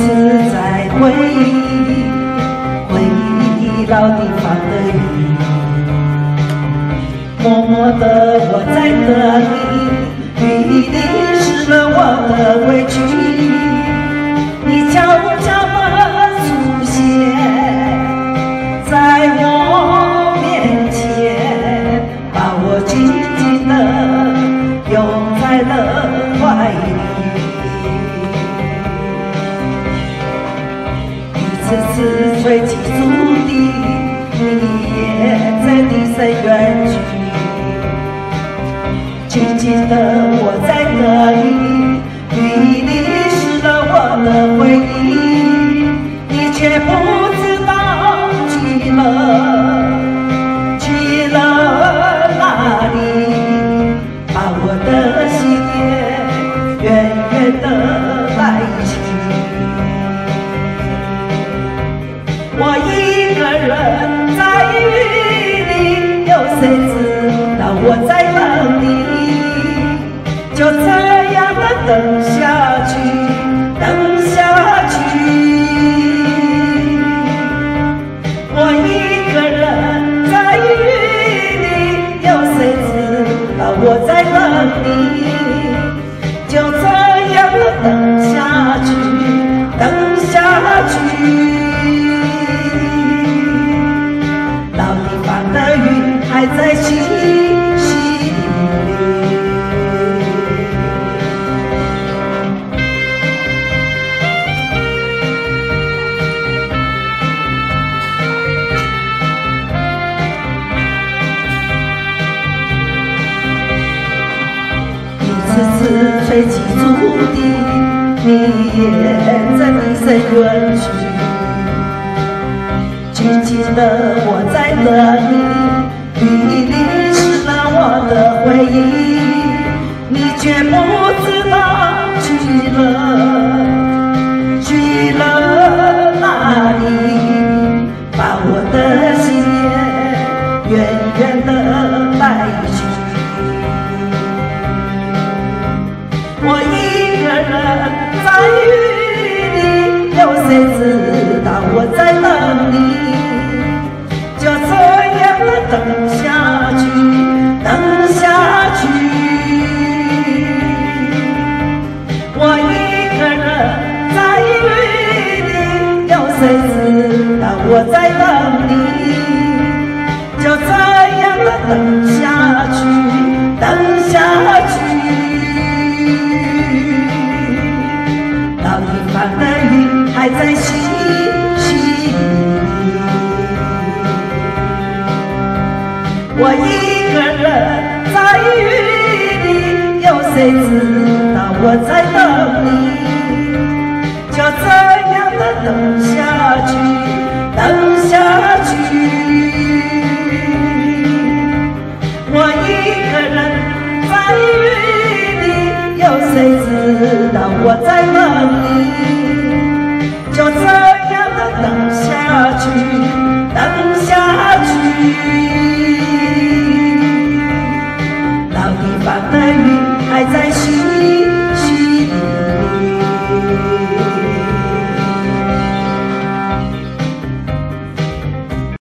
次在回忆老地方的雨，默默的我在等你，雨淋湿了我的委屈，你悄悄地出现在我面前，把我紧紧地拥在了怀里。次次吹起竹笛，你也在低声远去。静静的我在这里，雨淋湿了我的回忆，你却不知道去了哪里，把我的心也远远的带去。我一个人在雨里，有谁知道我在等你？就这样的等下去，等下去。我一个人在雨里，有谁知道我在等你？就这样的等下去，等下去。的雨还在淅淅沥一次次吹起竹笛，你也在低声远去。静静的我在这里，雨淋湿了我的回忆，你却不知道去了哪里，把我的心也远远的带去。我一个人在雨里，有谁知道我在等你？就这样的等下去，等下去。我一个人在雨里，有谁知道我在等你？就这样的等下去，等下去。老地方的雨还在淅淅沥。我一个人在雨里，有谁知道我在等你？就这样的等下去，等下去。